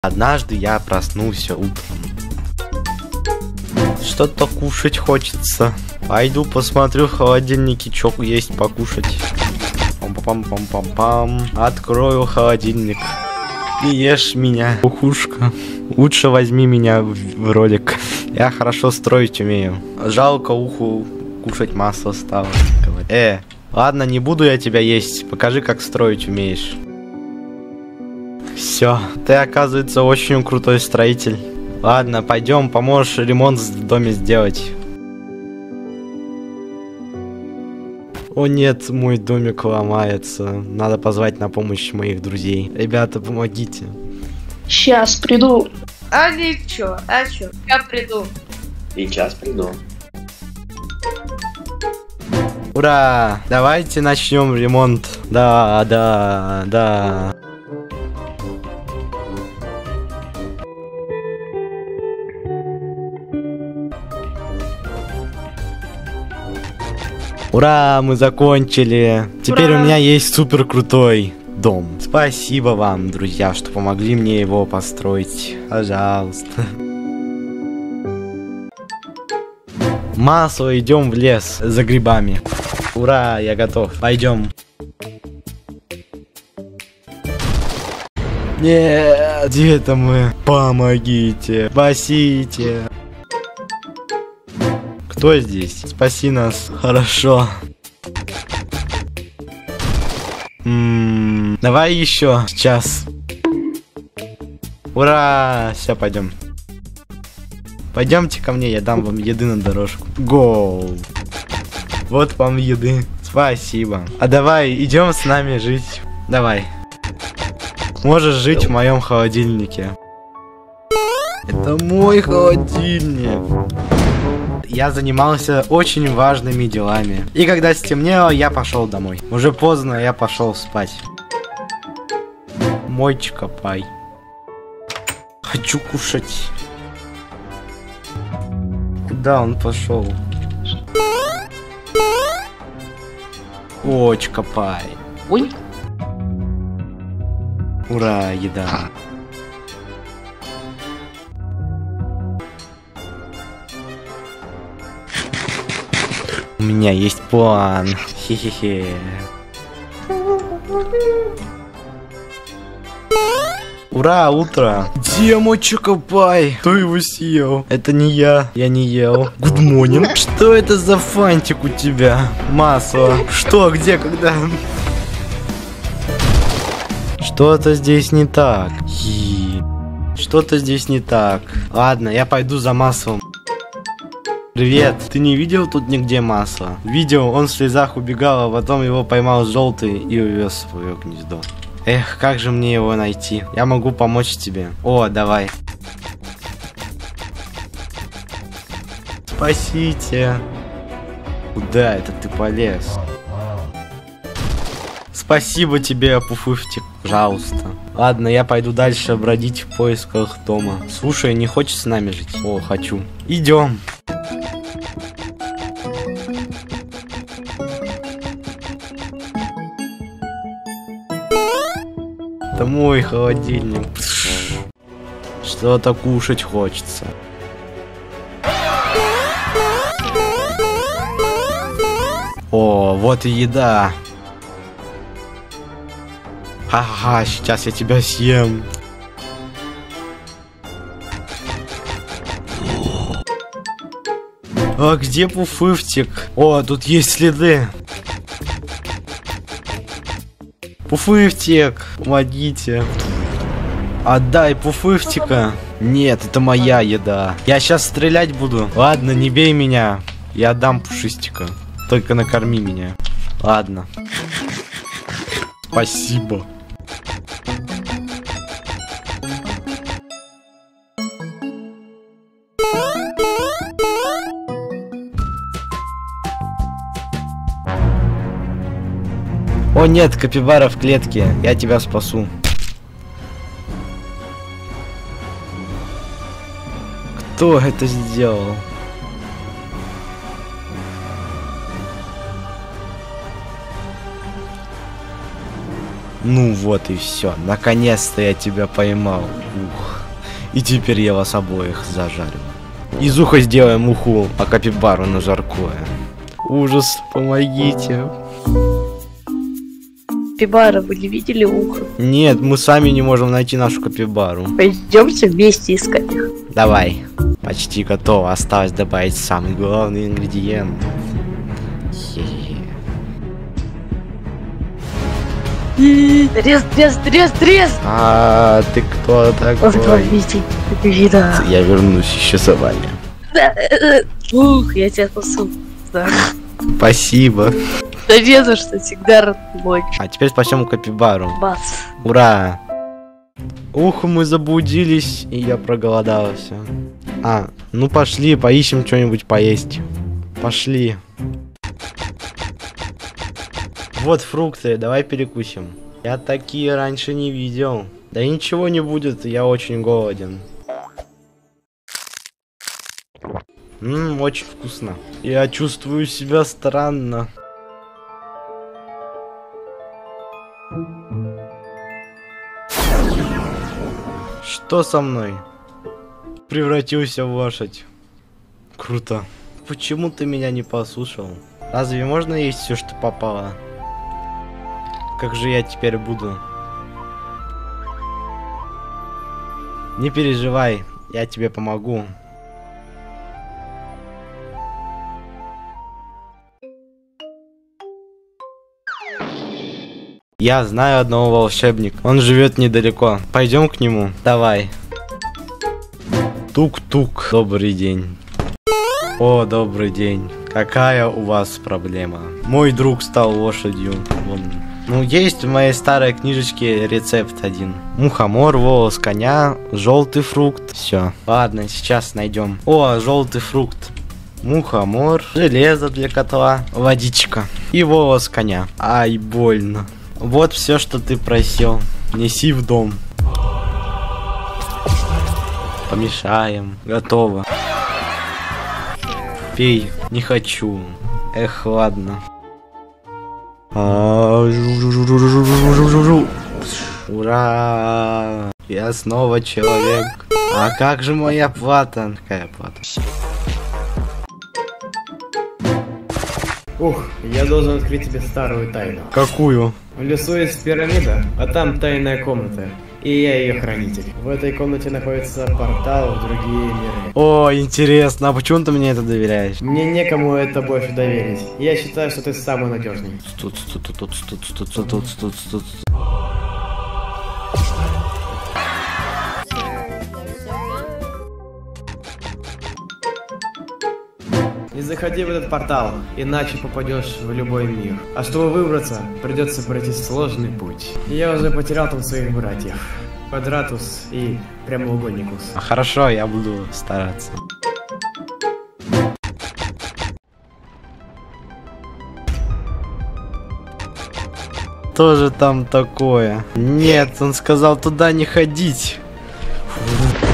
Однажды я проснулся утром. Что-то кушать хочется. Пойду посмотрю в холодильнике, что есть покушать. Пам-пам-пам-пам-пам. Открою холодильник. Не ешь меня, кукушка. Лучше возьми меня в ролик. Я хорошо строить умею. Жалко уху кушать масло стало. Ладно, не буду я тебя есть. Покажи, как строить умеешь. Все, ты, оказывается, очень крутой строитель. Ладно, пойдем, поможешь ремонт в доме сделать. О нет, мой домик ломается. Надо позвать на помощь моих друзей. Ребята, помогите. Сейчас приду. Ничего, я приду. Сейчас приду. Ура! Давайте начнем ремонт. Да. Ура, мы закончили. Теперь Ура! у меня есть супер крутой дом. Спасибо вам, друзья, что помогли мне его построить. Пожалуйста. Масло, идем в лес за грибами. Ура, я готов. Пойдем. Нет, где это мы? Помогите, спасите. Кто здесь? Спаси нас. Хорошо. Давай еще. Сейчас. Ура! Все, пойдем. Пойдемте ко мне, я дам вам еды на дорожку. Гоу. Вот вам еды. Спасибо. А давай, идем с нами жить. Давай. Можешь жить в моем холодильнике. Это мой холодильник. Я занимался очень важными делами. И когда стемнело, я пошел домой. Уже поздно, я пошел спать. Мойчика пай. Хочу кушать. Куда он пошел? Очка пай. Ой. Ура, еда. У меня есть план. Хе-хе-хе. Ура, утро. Где мой чокопай? Кто его съел? Это не я. Я не ел. Good morning. Что это за фантик у тебя? Масло. Что, где, когда? Что-то здесь не так. Что-то здесь не так. Ладно, я пойду за маслом. Привет, ты не видел тут нигде масла? Видел, он в слезах убегал, а потом его поймал желтый и увез в свое гнездо. Эх, как же мне его найти? Я могу помочь тебе. О, давай. Спасите. Куда это ты полез? Спасибо тебе, Пуфуфтик, пожалуйста. Ладно, я пойду дальше бродить в поисках дома. Слушай, не хочешь с нами жить? О, хочу. Идем. Это мой холодильник. Что-то кушать хочется. О, вот и еда. Ха-ха, сейчас я тебя съем. А где Пуфуфтик? О, тут есть следы. Пуфуфтик, помогите. Отдай Пуфуфтика. Нет, это моя еда. Я сейчас стрелять буду. Ладно, не бей меня. Я отдам Пушистика. Только накорми меня. Ладно. Спасибо. О нет, капибара в клетке. Я тебя спасу. Кто это сделал? Ну вот и все. Наконец-то я тебя поймал. Ух. И теперь я вас обоих зажарю. Из уха сделаем уху, а капибару на жаркое. Ужас, помогите. Капибара, вы не видели ухо? Нет, мы сами не можем найти нашу капибару. Пойдемте вместе искать их. Давай. Почти готово. Осталось добавить самый главный ингредиент. Трес! А ты кто такой? Вида. Я вернусь еще за вами. Ух, я тебя спасу. Да. Спасибо. Да не за что, всегда рад помочь. А теперь спасем капибару. Бац. Ура! Ух, мы заблудились, и я проголодался. Ну пошли, поищем что-нибудь поесть. Пошли. Вот фрукты, давай перекусим. Я такие раньше не видел. Да ничего не будет, я очень голоден. Очень вкусно. Я чувствую себя странно. Что со мной? Превратился в лошадь. Круто. Почему ты меня не послушал? Разве можно есть все, что попало? Как же я теперь буду? Не переживай, я тебе помогу. Я знаю одного волшебника. Он живет недалеко. Пойдем к нему. Давай. Тук-тук. Добрый день. О, добрый день. Какая у вас проблема? Мой друг стал лошадью. Вон. Ну, есть в моей старой книжечке рецепт один. Мухомор, волос коня, желтый фрукт. Все. Ладно, сейчас найдем. О, желтый фрукт. Мухомор, железо для котла, водичка и волос коня. Ай, больно. Вот все, что ты просил. Неси в дом. Помешаем. Готово. Пей. Не хочу. Эх, ладно. Ура! Я снова человек. А как же моя плата? Какая плата? Ух, я должен открыть тебе старую тайну. Какую? В лесу есть пирамида, а там тайная комната. И я ее хранитель. В этой комнате находится портал в другие миры. О, интересно, а почему ты мне это доверяешь? Мне некому это больше доверить. Я считаю, что ты самый надежный. Не заходи в этот портал, иначе попадешь в любой мир. А чтобы выбраться, придется пройти сложный путь. Я уже потерял там своих братьев. Квадратус и Прямоугольникус. Хорошо, я буду стараться. Что же там такое? Нет, он сказал туда не ходить. Фу.